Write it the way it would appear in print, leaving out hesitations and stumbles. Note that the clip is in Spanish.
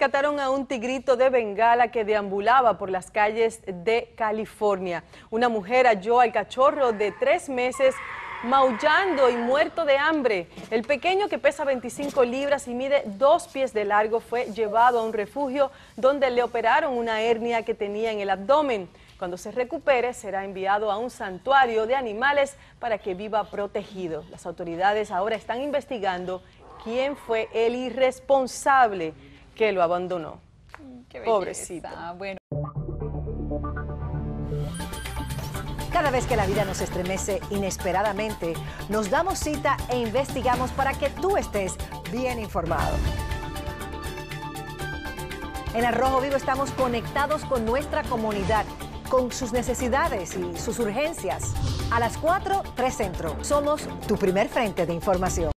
Rescataron a un tigrito de Bengala que deambulaba por las calles de California. Una mujer halló al cachorro de 3 meses maullando y muerto de hambre. El pequeño, que pesa 25 libras y mide 2 pies de largo, fue llevado a un refugio donde le operaron una hernia que tenía en el abdomen. Cuando se recupere, será enviado a un santuario de animales para que viva protegido. Las autoridades ahora están investigando quién fue el irresponsable que lo abandonó. Qué Pobrecito. Bueno. Cada vez que la vida nos estremece inesperadamente, nos damos cita e investigamos para que tú estés bien informado. En Al Rojo Vivo estamos conectados con nuestra comunidad, con sus necesidades y sus urgencias. A las 4, 3 Centro. Somos tu primer frente de información.